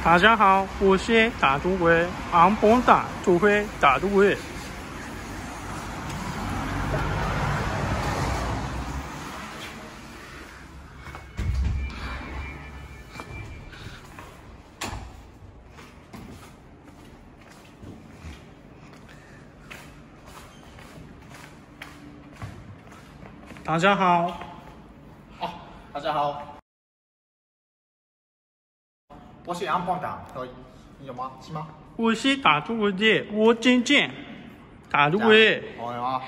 大家好，我是大都会安邦大都会大都会。大家好， 大家好，我是安邦大，可以有吗？是吗？ 我是大都会的，我渐渐大都会。 好呀。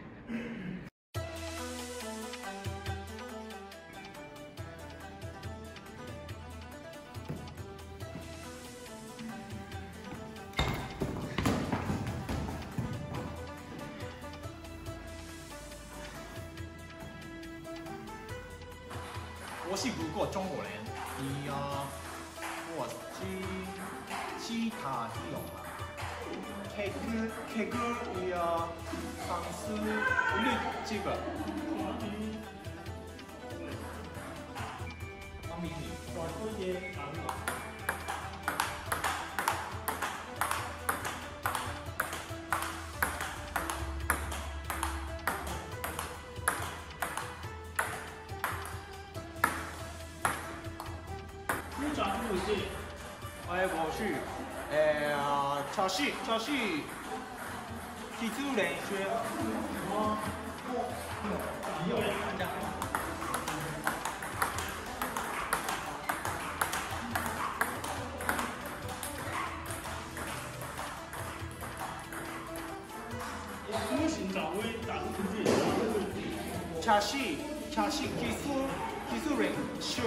我是不过中国人，我其他地方K歌方式不是这个，方便你。我是考试基础练习。考试基础练习。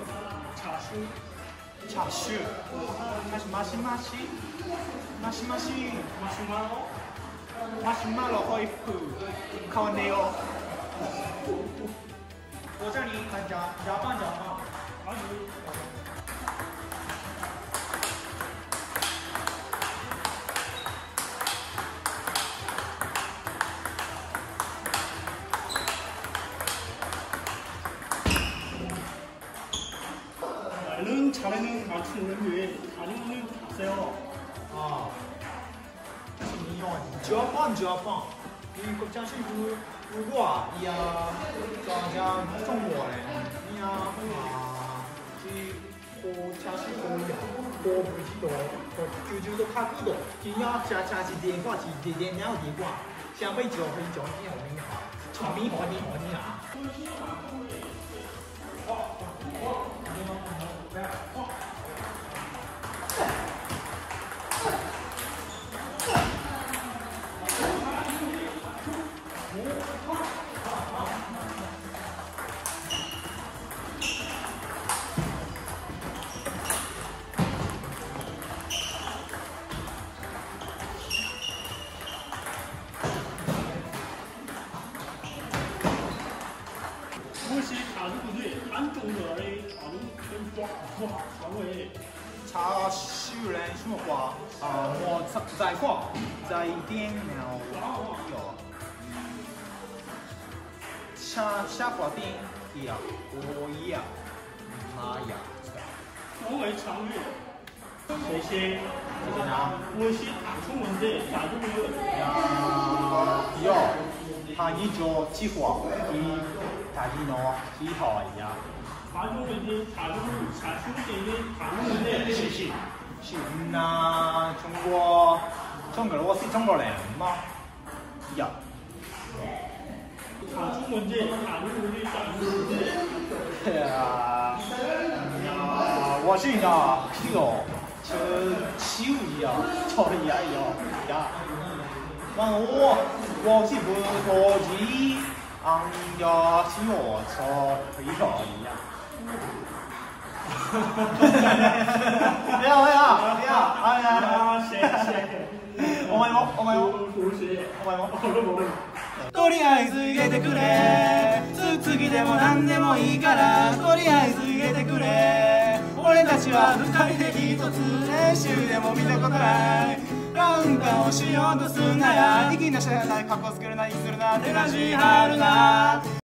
茶室，マシュマロホイップ買わねえよ。我这里加棒。 잘하는 맞추는데 다리는 가세요. 지화방. 이 국장시如果讲中国人，我不知道，就看不懂。今要加电话，电话，想被叫你好，炒米好你啊。茶室人什么话？我在过，在电脑有。下滑电我妈呀！ 我为常月，谢谢。我是大中文的大都会。 他一就计划大地诺几号呀？ 大中文的大都会，茶室的大中文的谢谢。 是那中国我是中国人吗？呀。 大中文的大都会的大都会的。 我是七五呀，我是不国际是我错可以呀。 とりあえず入れてくれ。次でも何でもいいからとりあえず入れてくれ。俺たちは二人で一つ練習でも見たことない。カウンターをしようとすんなや。息なしゃやない、カッコつけるな、息するな、手なしはるな。